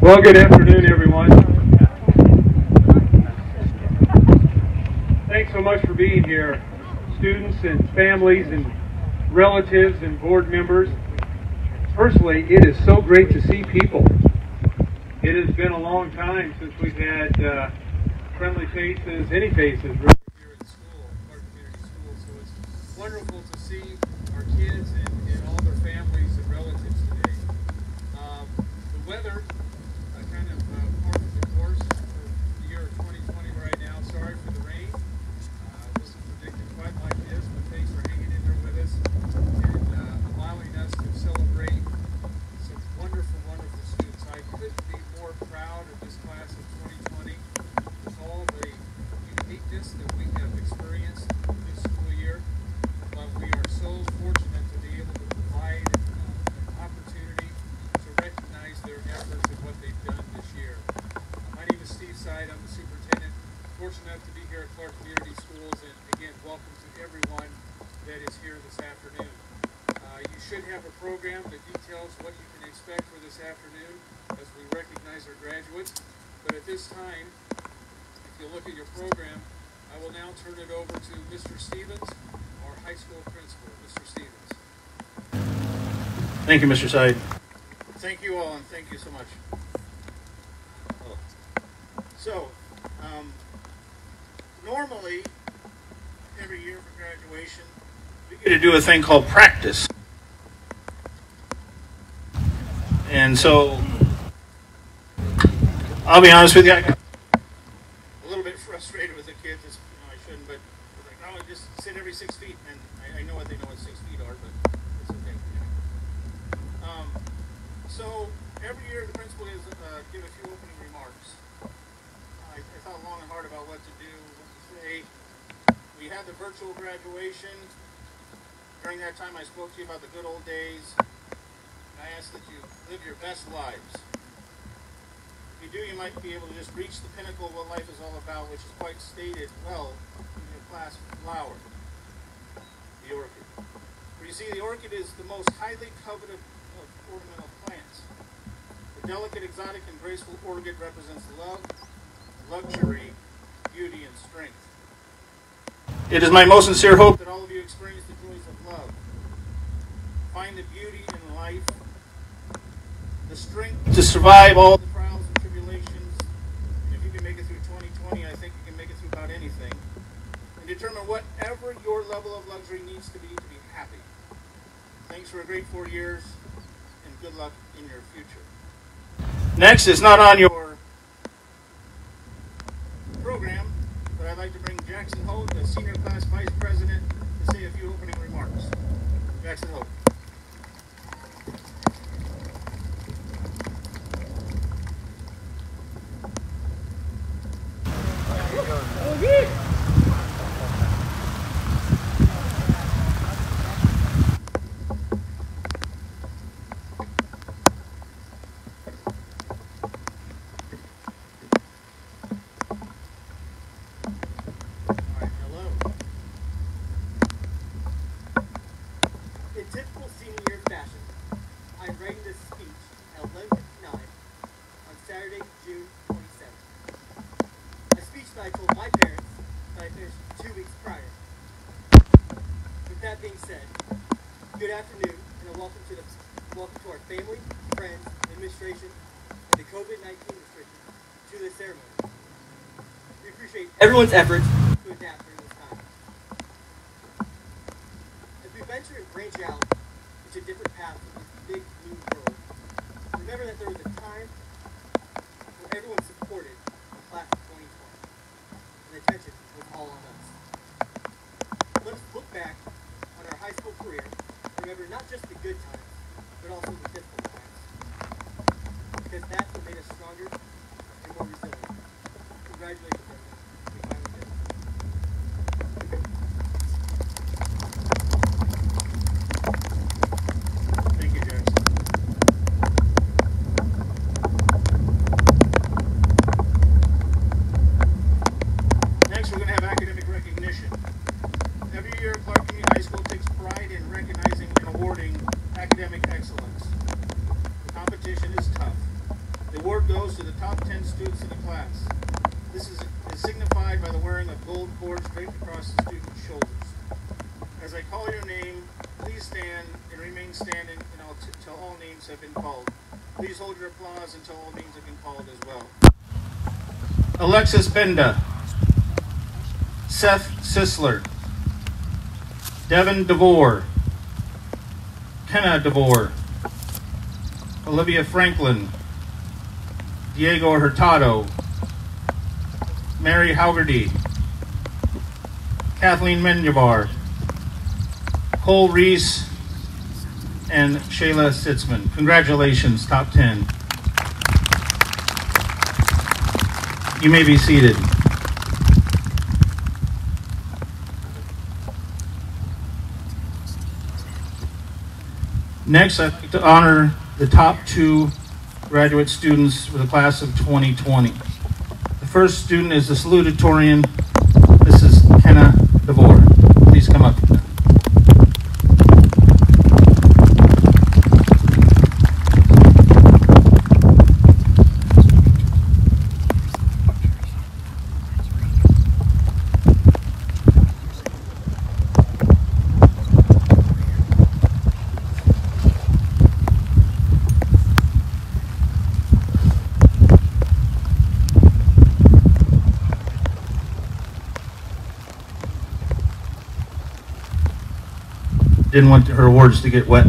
Well, good afternoon, everyone. Thanks so much for being here, students and families and relatives and board members. Personally, it is so great to see people. It has been a long time since we've had friendly faces, any faces, really, here at school, Clarke Community School. So it's wonderful to see our kids and all their families and relatives today. The weather kind of parked the course for the year of 2020 right now. Sorry for the rain. This is predicted quite like this, but thanks for hanging in there with us and allowing us to celebrate some wonderful, wonderful students. I couldn't be more proud of this class of 2020 with all the uniqueness that we have experienced this school year. But we are so fortunate to be able to provide an opportunity to recognize their efforts and what they've done this year. My name is Steve Seid. I'm the superintendent. Fortunate enough to be here at Clarke Community Schools, and again, welcome to everyone that is here this afternoon. You should have a program that details what you can expect for this afternoon as we recognize our graduates. But at this time, if you look at your program, I will now turn it over to Mr. Stevens, our high school principal. Mr. Stevens. Thank you, Mr. Seid. Thank you all, and thank you so much. So, normally, every year for graduation, we get to do a thing called practice. And so, I'll be honest with you, I got a little bit frustrated with the kids. I shouldn't, but it's like, oh, just sit every 6 feet. And I know what they know what 6 feet are, but it's okay. So every year the principal is give a few opening remarks. I thought long and hard about what to do, what to say. We had the virtual graduation. During that time I spoke to you about the good old days. I ask that you live your best lives. If you do, you might be able to just reach the pinnacle of what life is all about, which is quite stated well in your class flower, the orchid. For you see, the orchid is the most highly coveted of ornamental plants. The delicate, exotic, and graceful orchid represents love, luxury, beauty, and strength. It is my most sincere hope that all of you experience the joys of love. Find the beauty in life, the strength to survive all the trials and tribulations. And if you can make it through 2020, I think you can make it through about anything. And determine whatever your level of luxury needs to be happy. Thanks for a great 4 years, and good luck in your future. Next is not on your program, but I'd like to bring Jackson Holt, the senior class vice president, to say a few opening remarks. Jackson Holt. I told my parents that I finished 2 weeks prior. With that being said, good afternoon and a welcome to our family, friends, administration, and the COVID-19 restrictions to this ceremony. We appreciate everyone's efforts to adapt during this time. As we venture and branch out into different paths of this big new world, remember that there was a time when everyone supported the class of 2020. And the attention was all on us. Let us look back on our high school career and remember not just the good times, but also the difficult times. Because that's what made us stronger and more resilient. Congratulations, everyone. We finally did it. Thank you, Jackson. Next, we're going to have academic recognition. Every year, Clarke Community High School takes pride in recognizing and awarding academic excellence. The competition is tough. The award goes to the top 10 students in the class. This is signified by the wearing of gold cords draped across the student's shoulders. As I call your name, please stand and remain standing until all names have been called. Please hold your applause until all names have been called as well. Alexis Benda, Seth Sisler, Devin DeVore, Kenna DeVore, Olivia Franklin, Diego Hurtado, Mary Haugerty, Kathleen Menjavar, Cole Reese, and Shayla Sitzman. Congratulations, top 10. You may be seated. Next, I'd like to honor the top 2 graduate students for the class of 2020. The first student is the salutatorian, Mrs. Kenna DeVore. Please come up. Didn't want her words to get wet.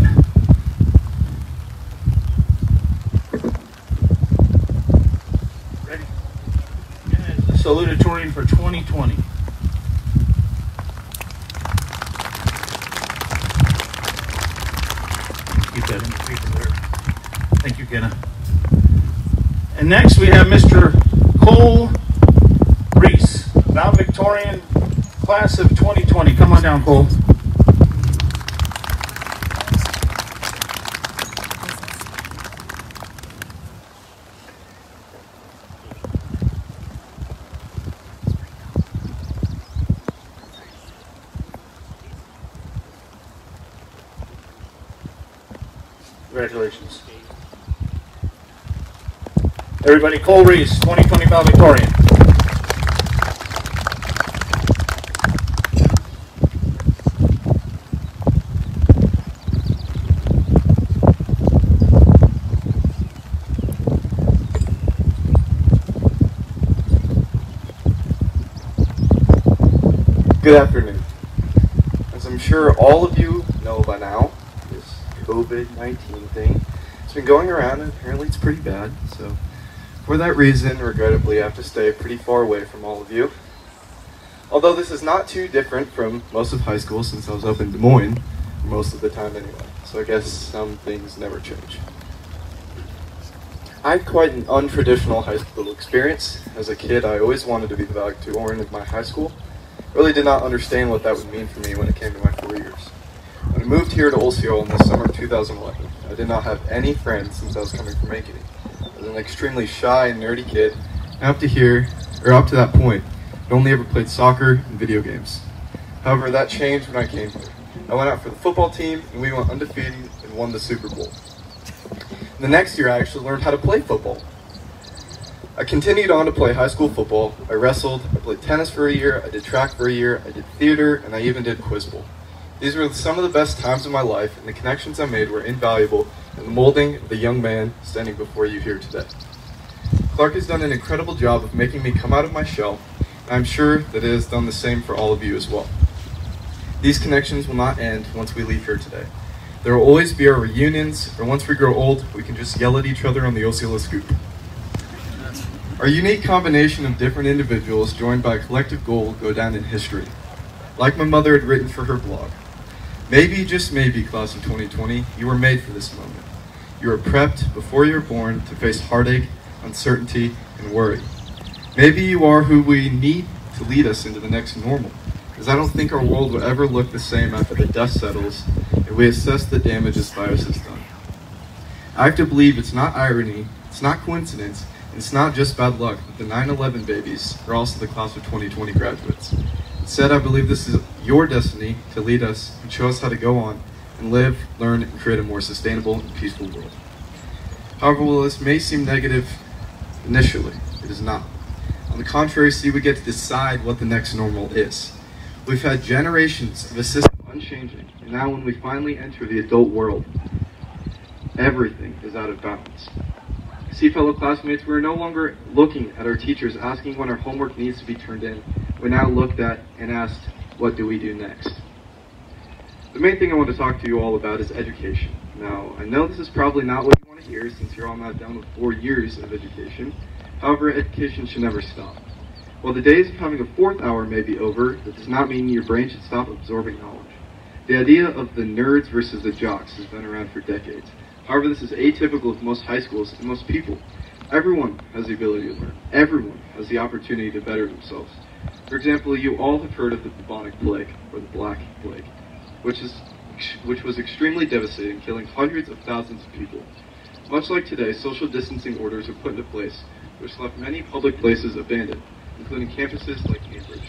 Ready? And the salutatorian for 2020. Keep that in the paper there. Thank you, Kenna. And next we have Mr. Cole Reese, valedictorian, class of 2020. Come on down, Cole. Congratulations. Everybody, Cole Reese, 2020 valedictorian. Good afternoon. As I'm sure all of you know by now, this COVID-19 thing has been going around and apparently it's pretty bad. So for that reason, regrettably, I have to stay pretty far away from all of you. Although this is not too different from most of high school since I was up in Des Moines most of the time anyway. So I guess some things never change. I had quite an untraditional high school experience. As a kid, I always wanted to be the valedictorian of my high school. Really did not understand what that would mean for me when it came to my 4 years. When I moved here to Osceola in the summer of 2011, I did not have any friends since I was coming from Ankeny. I was an extremely shy and nerdy kid, and up to that point, I only ever played soccer and video games. However, that changed when I came here. I went out for the football team, and we went undefeated and won the Super Bowl. The next year, I actually learned how to play football. I continued on to play high school football. I wrestled, I played tennis for a year, I did track for a year, I did theater, and I even did quiz bowl. These were some of the best times of my life, and the connections I made were invaluable in the molding of the young man standing before you here today. Clarke has done an incredible job of making me come out of my shell, and I'm sure that it has done the same for all of you as well. These connections will not end once we leave here today. There will always be our reunions, or once we grow old, we can just yell at each other on the Osceola Scoop. Our unique combination of different individuals joined by a collective goal will go down in history. Like my mother had written for her blog, maybe, just maybe, class of 2020, you were made for this moment. You were prepped before you were born to face heartache, uncertainty, and worry. Maybe you are who we need to lead us into the next normal, as I don't think our world will ever look the same after the dust settles and we assess the damage this virus has done. I have to believe it's not irony, it's not coincidence, and it's not just bad luck that the 9/11 babies are also the class of 2020 graduates. Instead, I believe this is your destiny to lead us and show us how to go on and live, learn, and create a more sustainable and peaceful world. However, while this may seem negative Initially, it is not. On the contrary, see, we get to decide what the next normal is. We've had generations of a system unchanging, and now when we finally enter the adult world, everything is out of balance. See, fellow classmates, we're no longer looking at our teachers asking when our homework needs to be turned in. We're now looked at and asked, what do we do next? The main thing I want to talk to you all about is education. Now, I know this is probably not what you want to hear since you're all not done with 4 years of education. However, education should never stop. While the days of having a 4th hour may be over, that does not mean your brain should stop absorbing knowledge. The idea of the nerds versus the jocks has been around for decades. However, this is atypical of most high schools and most people. Everyone has the ability to learn. Everyone has the opportunity to better themselves. For example, you all have heard of the bubonic plague, or the Black Plague, which was extremely devastating, killing hundreds of thousands of people. Much like today, social distancing orders were put into place, which left many public places abandoned, including campuses like Cambridge.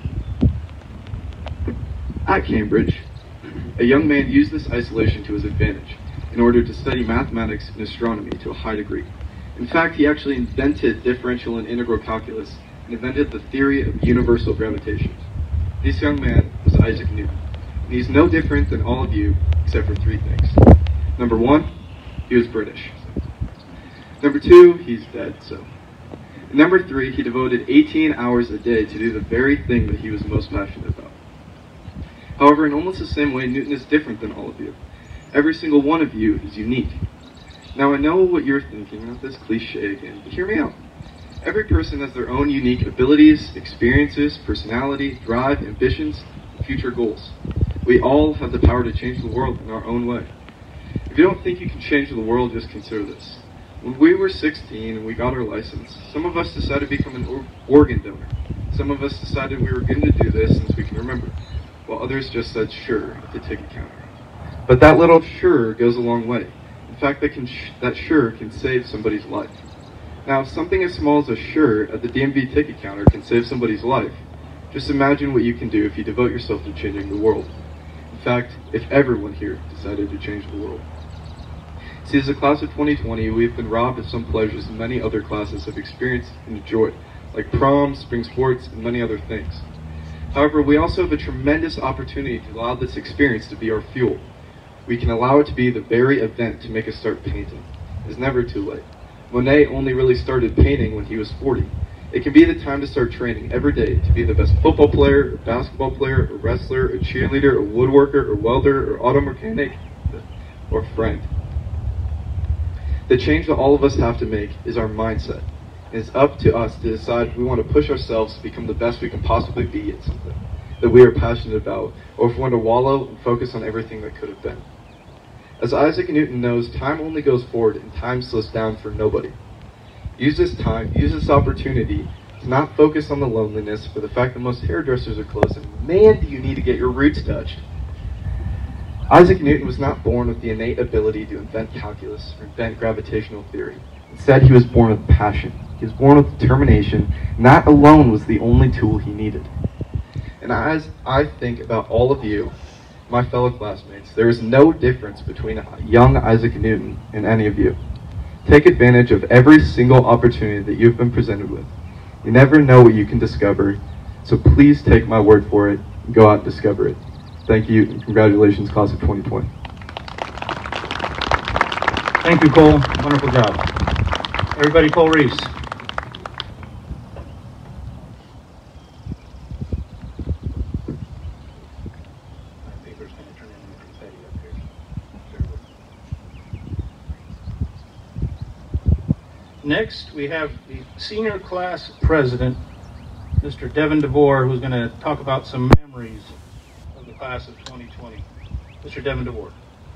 At Cambridge, a young man used this isolation to his advantage in order to study mathematics and astronomy to a high degree. In fact, he actually invented differential and integral calculus and invented the theory of universal gravitation. This young man was Isaac Newton, and he's no different than all of you except for 3 things. Number 1, he was British. Number 2, he's dead, so. And number 3, he devoted 18 hours a day to do the very thing that he was most passionate about. However, in almost the same way, Newton is different than all of you. Every single one of you is unique. Now, I know what you're thinking, not this cliche again, but hear me out. Every person has their own unique abilities, experiences, personality, drive, ambitions, and future goals. We all have the power to change the world in our own way. If you don't think you can change the world, just consider this. When we were 16 and we got our license, some of us decided to become an organ donor. Some of us decided we were going to do this since we can remember, while others just said sure at the ticket counter. But that little sure goes a long way. In fact, that sure can save somebody's life. Now, if something as small as a sure at the DMV ticket counter can save somebody's life, just imagine what you can do if you devote yourself to changing the world. In fact, if everyone here decided to change the world. See, as a class of 2020, we have been robbed of some pleasures many other classes have experienced and enjoyed, like prom, spring sports, and many other things. However, we also have a tremendous opportunity to allow this experience to be our fuel. We can allow it to be the very event to make us start painting. It's never too late. Monet only really started painting when he was 40. It can be the time to start training every day to be the best football player, or basketball player, or wrestler, or cheerleader, or woodworker, or welder, or auto mechanic, or friend. The change that all of us have to make is our mindset. And it's up to us to decide if we want to push ourselves to become the best we can possibly be at something that we are passionate about, or if we want to wallow and focus on everything that could have been. As Isaac Newton knows, time only goes forward and time slows down for nobody. Use this time, use this opportunity to not focus on the loneliness for the fact that most hairdressers are closed, and man, do you need to get your roots touched. Isaac Newton was not born with the innate ability to invent calculus or invent gravitational theory. Instead, he was born with passion. He was born with determination, and that alone was the only tool he needed. And as I think about all of you, my fellow classmates, there is no difference between young Isaac Newton and any of you. Take advantage of every single opportunity that you've been presented with. You never know what you can discover, so please take my word for it and go out and discover it. Thank you, and congratulations, class of 2020. Thank you, Cole. Wonderful job. Everybody, Cole Reese. Next, we have the senior class president, Mr. Devin DeVore, who's going to talk about some memories of the class of 2020. Mr. Devin DeVore.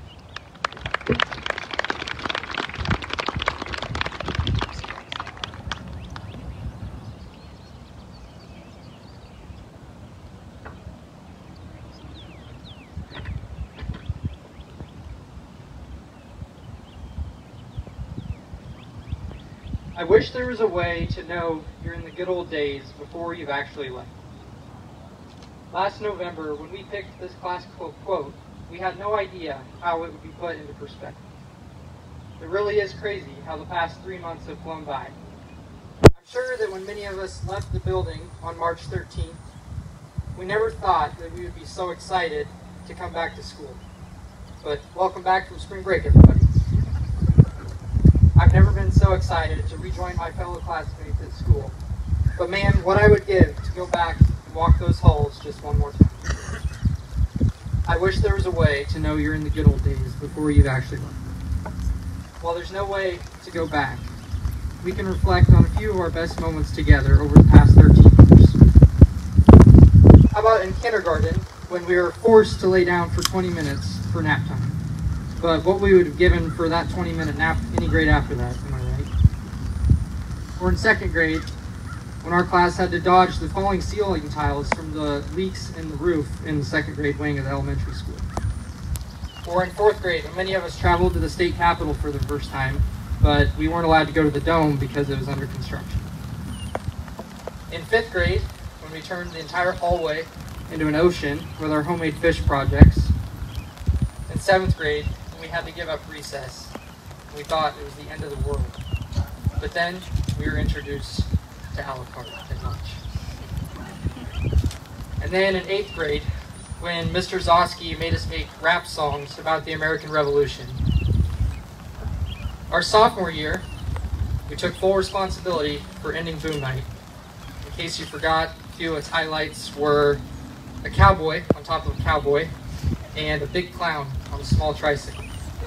I wish there was a way to know you're in the good old days before you've actually left. Last November, when we picked this classical quote, we had no idea how it would be put into perspective. It really is crazy how the past 3 months have flown by. sure that when many of us left the building on March 13th, we never thought that we would be so excited to come back to school. But welcome back from spring break, everybody. I've never been so excited to rejoin my fellow classmates at school. But man, what I would give to go back and walk those halls just one more time. I wish there was a way to know you're in the good old days before you've actually left. While there's no way to go back, we can reflect on a few of our best moments together over the past 13 years. How about in kindergarten, when we were forced to lay down for 20 minutes for nap time? But what we would have given for that 20-minute nap any grade after that, am I right? Or in second grade, when our class had to dodge the falling ceiling tiles from the leaks in the roof in the second grade wing of the elementary school. Or in fourth grade, when many of us traveled to the state capitol for the first time, but we weren't allowed to go to the dome because it was under construction. In fifth grade, when we turned the entire hallway into an ocean with our homemade fish projects. In seventh grade, when we had to give up recess, we thought it was the end of the world. But then we were introduced to a la carte at lunch. And then in 8th grade, when Mr. Zosky made us make rap songs about the American Revolution. Our sophomore year, we took full responsibility for ending Boom Night. In case you forgot, a few of its highlights were a cowboy on top of a cowboy and a big clown on a small tricycle.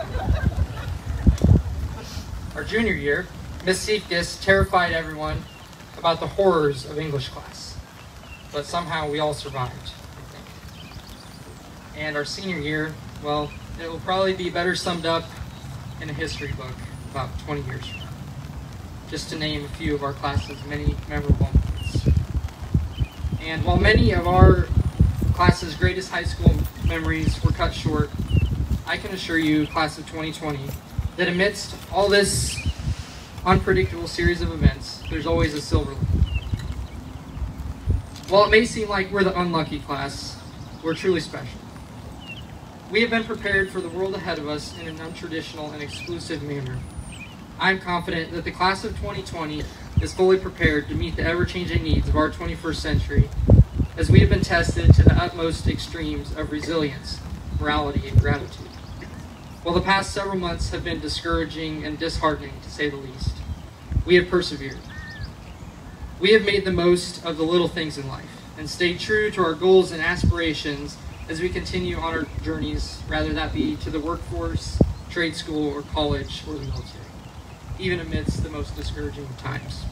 Our junior year, Miss Siefkes terrified everyone about the horrors of English class, but somehow we all survived, I think. And our senior year, well, it will probably be better summed up in a history book about 20 years from now, just to name a few of our class's many memorable moments. And while many of our class's greatest high school memories were cut short, I can assure you, class of 2020, that amidst all this unpredictable series of events, there's always a silver lining. While it may seem like we're the unlucky class, we're truly special. We have been prepared for the world ahead of us in an untraditional and exclusive manner. I'm confident that the class of 2020 is fully prepared to meet the ever-changing needs of our 21st century, as we have been tested to the utmost extremes of resilience, morality, and gratitude. While the past several months have been discouraging and disheartening, to say the least, we have persevered. We have made the most of the little things in life and stayed true to our goals and aspirations as we continue on our journeys, rather that be to the workforce, trade school, or college, or the military, even amidst the most discouraging times.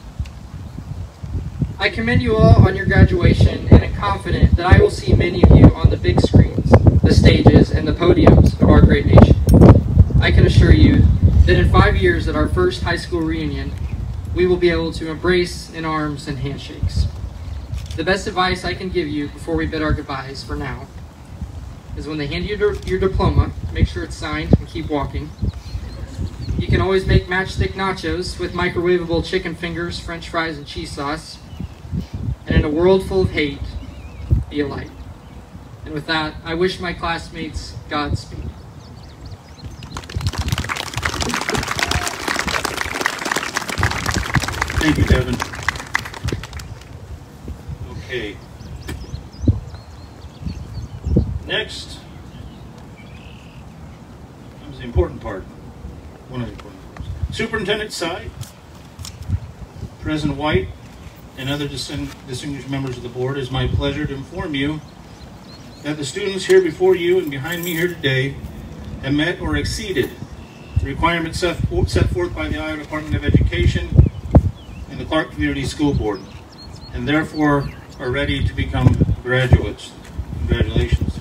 I commend you all on your graduation and am confident that I will see many of you on the big screens, the stages, and the podiums of our great nation. I can assure you that in 5 years at our first high school reunion, we will be able to embrace in arms and handshakes. The best advice I can give you before we bid our goodbyes for now is when they hand you your diploma, make sure it's signed and keep walking. You can always make matchstick nachos with microwavable chicken fingers, french fries, and cheese sauce. And in a world full of hate, be a light. And with that, I wish my classmates Godspeed. Thank you, Devin. Okay. Next comes the important part. One of the important parts. Superintendent Tsai, President White, and other distinguished members of the board, it is my pleasure to inform you that the students here before you and behind me here today have met or exceeded the requirements set forth by the Iowa Department of Education and the Clarke Community School Board, and therefore are ready to become graduates. Congratulations.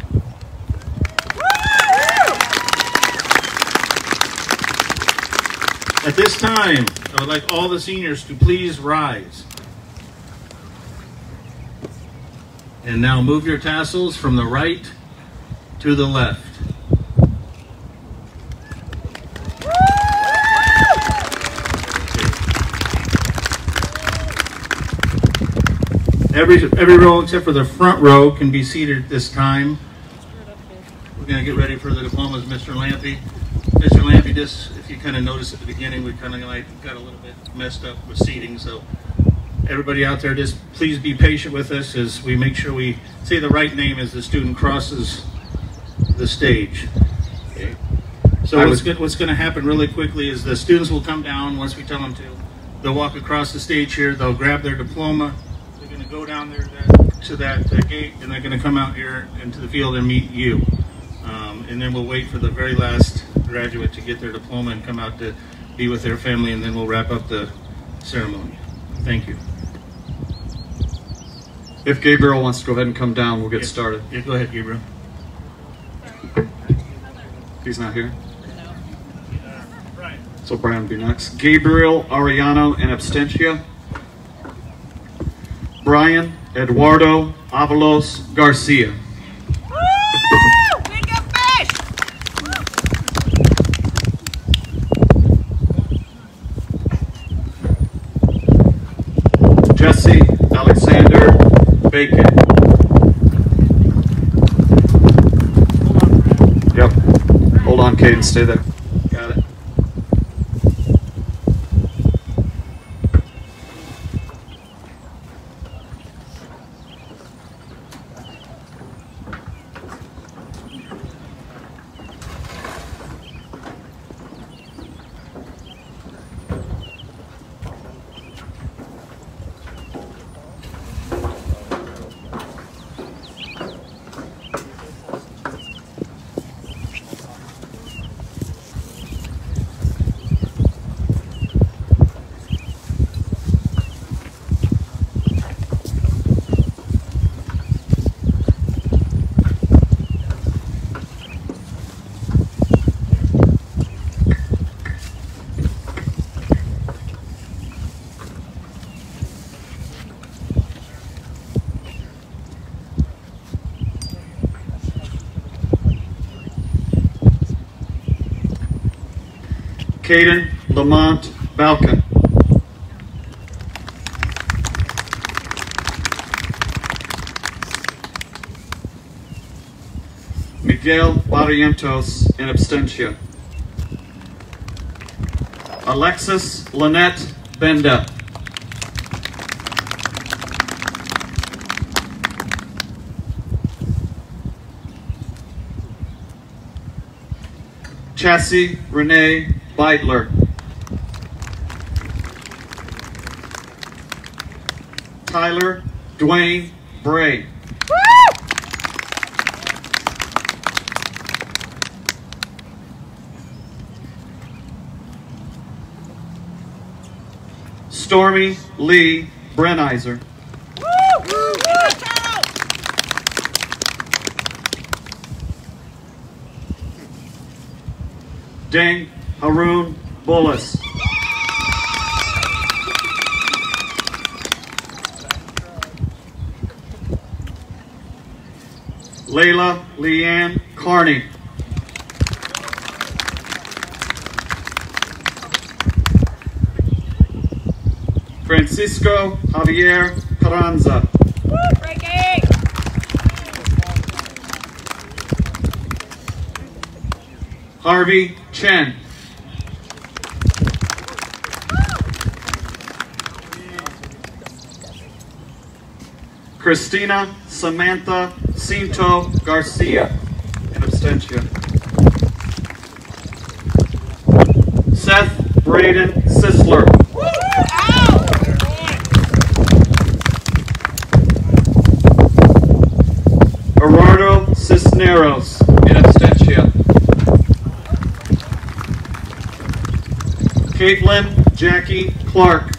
At this time, I would like all the seniors to please rise. And now move your tassels from the right to the left. Every row except for the front row can be seated at this time. We're going to get ready for the diplomas. Mr. Lampy. Mr. Lampy, just if you kind of noticed at the beginning, we kind of got a little bit messed up with seating, so everybody out there, just please be patient with us as we make sure we say the right name as the student crosses the stage. Okay. So what's going to happen really quickly is the students will come down once we tell them to. They'll walk across the stage here. They'll grab their diploma. They're going to go down there to that gate, and they're going to come out here into the field and meet you. And then we'll wait for the very last graduate to get their diploma and come out to be with their family, and then we'll wrap up the ceremony. Thank you. If Gabriel wants to go ahead and come down, we'll get started. Yeah, go ahead, Gabriel. He's not here. So Brian will be next. Gabriel Arellano in absentia. Brian Eduardo Avalos Garcia. Jesse Alexander Bacon. Yep. Hold on, Caden, stay there. Got it. Caden Lamont Balkan. Miguel Barrientos in absentia. Alexis Lynette Benda. Chassie Renee Beidler. Tyler Dwayne Bray. Stormy Lee Brenizer. Deng Haroon Bullis. Layla Leanne Carney. Francisco Javier Carranza. Harvey Chen. Christina Samantha Cinto Garcia in absentia. Seth Braden Sisler. Gerardo Cisneros in absentia. Caitlin Jackie Clarke.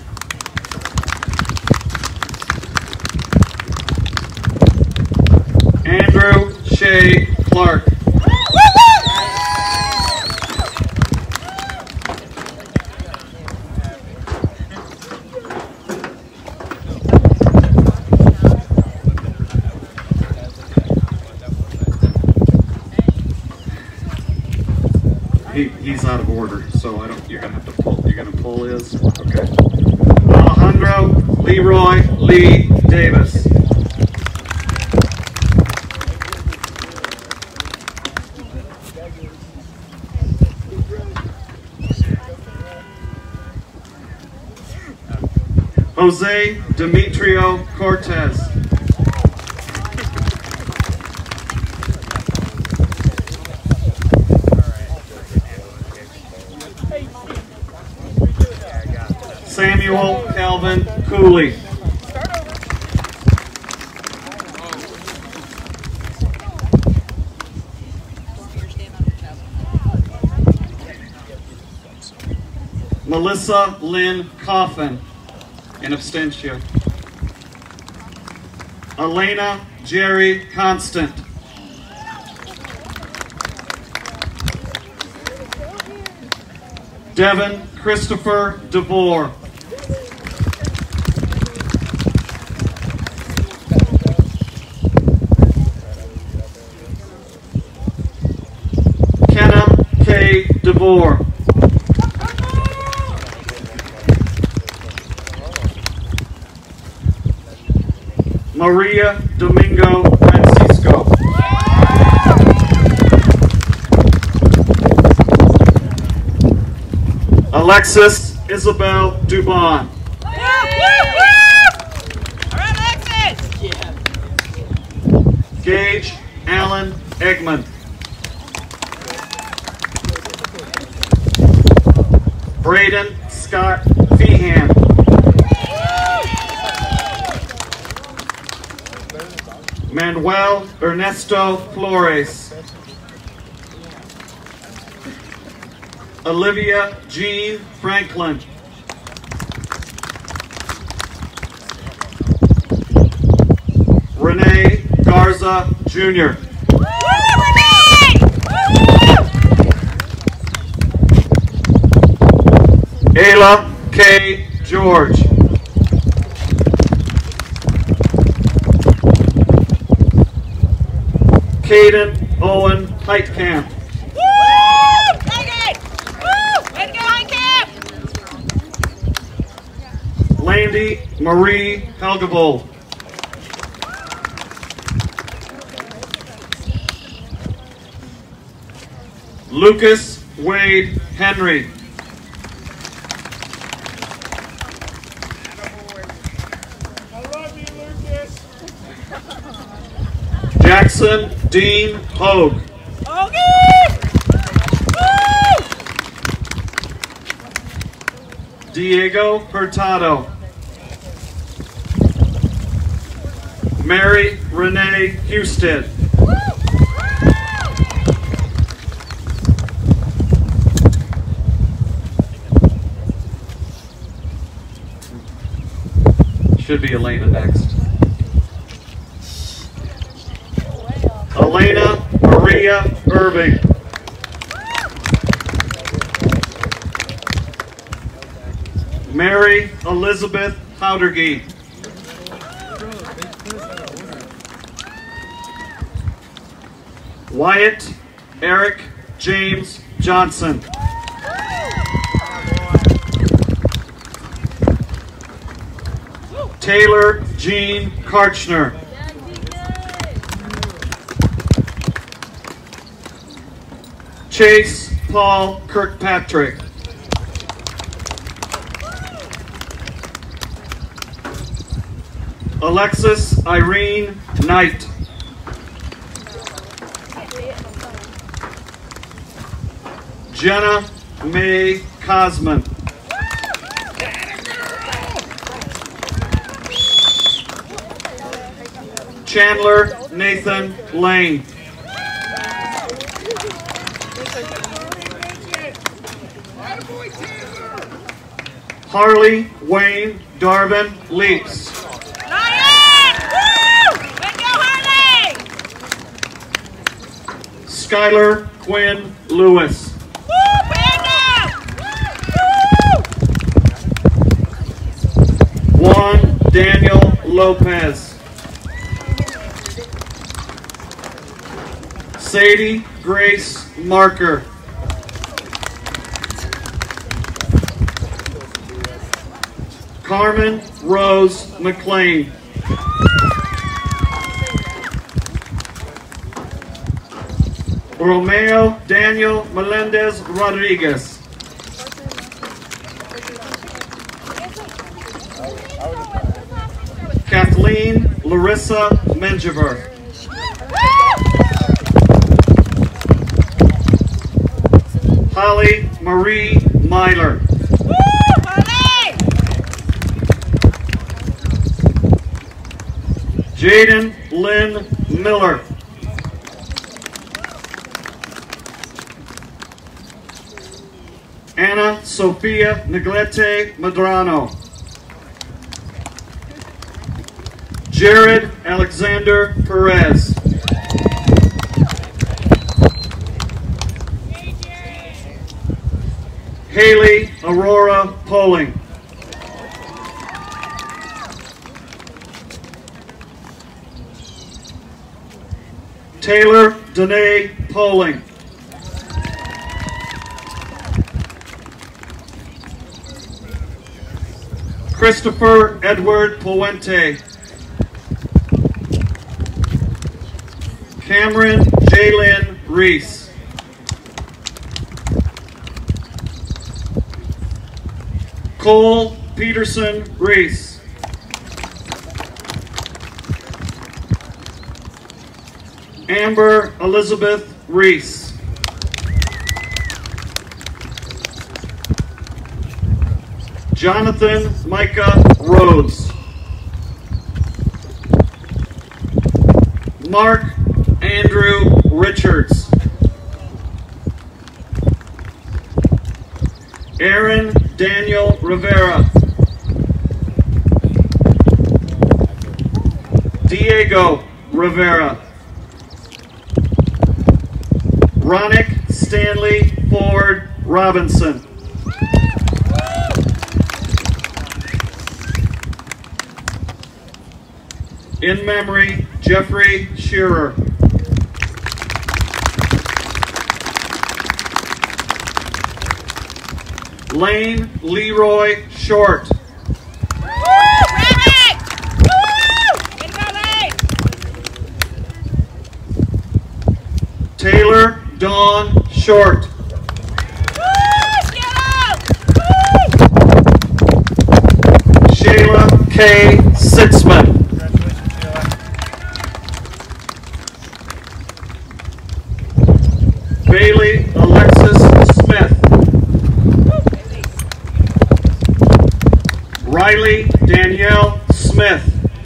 Andrew Shay Clark. He's out of order, so I don't. You're gonna have to pull. You're gonna pull his. Okay. Alejandro Leroy Lee Davis. Jose Demetrio Cortez. Samuel Calvin Cooley. Melissa Lynn Coffin, in abstention. Elena Jerry Constant. Devin Christopher DeVore. Kenna K. DeVore. Maria Domingo Francisco. Alexis Isabel Dubon. Gage Allen Eggman. Braden Scott Feehan. Manuel Ernesto Flores. Olivia Jean Franklin. Renee Garza Jr. Ayla K. George. Caden Owen Heitkamp. Landy Marie Helgevold. Lucas Wade Henry. Jackson Dean Hogue. Diego Hurtado. Mary Renee Houston. Should be Elena next. Elena Maria Irving. Mary Elizabeth Howdergy. Wyatt Eric James Johnson. Taylor Jean Karchner. Chase Paul Kirkpatrick. Alexis Irene Knight. Jenna May Cosman. Chandler Nathan Lane. Harley Wayne Darvin Leaps. Skylar Quinn Lewis. Juan Daniel Lopez. Sadie Grace Marker. Carmen Rose McLean. Romeo Daniel Melendez Rodriguez. Kathleen Larissa Menjiver. Holly Marie Myler. Jaden Lynn Miller. Anna Sophia Neglete Madrano. Jared Alexander Perez. Haley Aurora Poling. Taylor Danae Poling. Christopher Edward Puente. Cameron Jalen Reese. Cole Peterson Reese. Amber Elizabeth Reese. Jonathan Micah Rhodes. Mark Andrew Richards. Aaron Daniel Rivera. Diego Rivera. Ronick Stanley Ford Robinson. In memory, Jeffrey Shearer. Lane Leroy Short. Taylor Dawn Short. Shayla K. Sitzman. Bailey Alexis Smith. Riley Danielle Smith.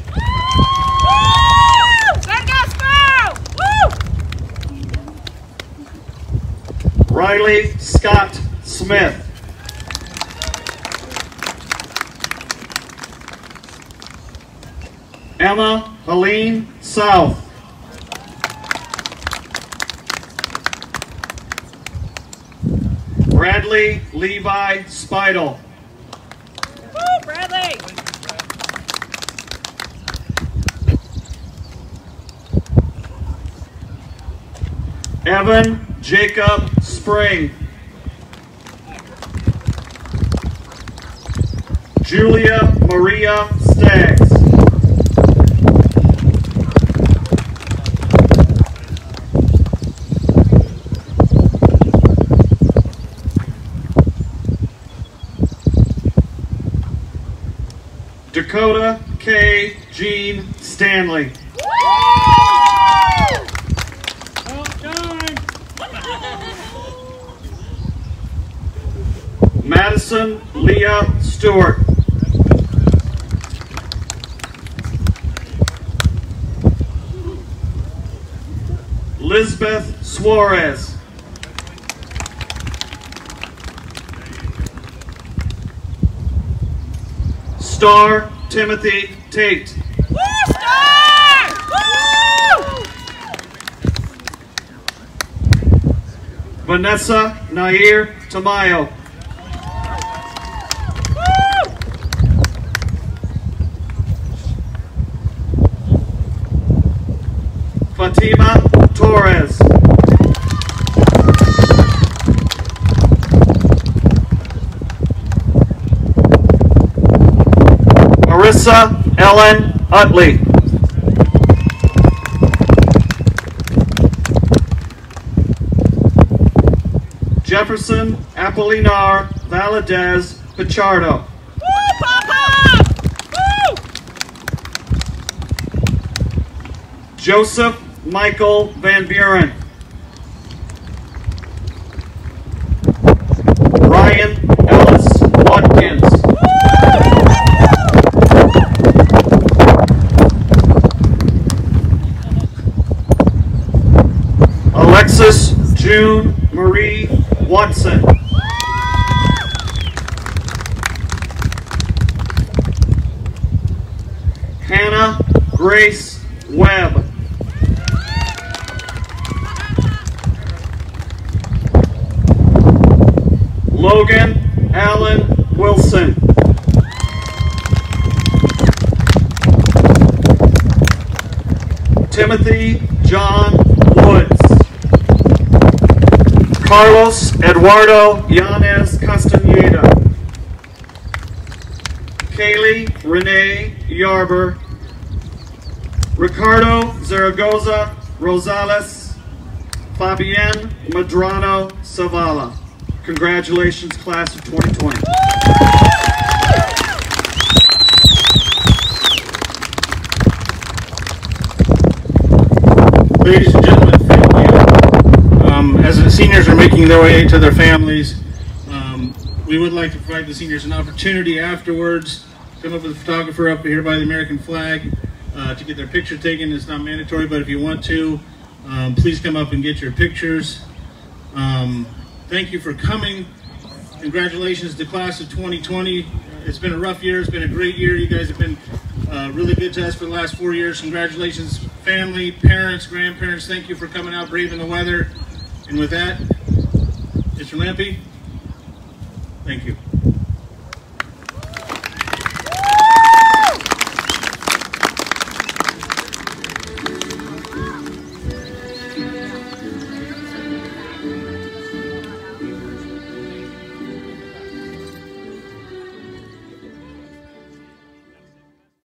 Riley Scott Smith. Emma Helene South. Bradley Levi Spidel. Bradley! Evan Jacob Spring. Julia Maria Staggs. Dakota K. Jean Stanley. Madison Leah Stewart. Lisbeth Suarez. Star Timothy Tate. Woo, Star! Woo! Vanessa Nair Tamayo. Fatima Torres. Marissa Ellen Utley. Jefferson Apolinar Valadez Pichardo. Woo, Papa! Joseph Michael Van Buren. Ryan Ellis Watkins. Alexis June Marie Watson. Hannah Grace Webb. Logan Allen Wilson. Timothy John Woods. Carlos Eduardo Yanez Castaneda. Kaylee Renee Yarber. Ricardo Zaragoza Rosales. Fabienne Madrano Zavala. Congratulations, class of 2020. Ladies and gentlemen, thank you. As the seniors are making their way to their families, we would like to provide the seniors an opportunity afterwards to come up with a photographer up here by the American flag to get their picture taken. It's not mandatory, but if you want to, please come up and get your pictures. Thank you for coming. Congratulations to class of 2020. It's been a rough year. It's been a great year. You guys have been really good to us for the last 4 years. Congratulations, family, parents, grandparents. Thank you for coming out, braving the weather. And with that, Mr. Lampy, thank you.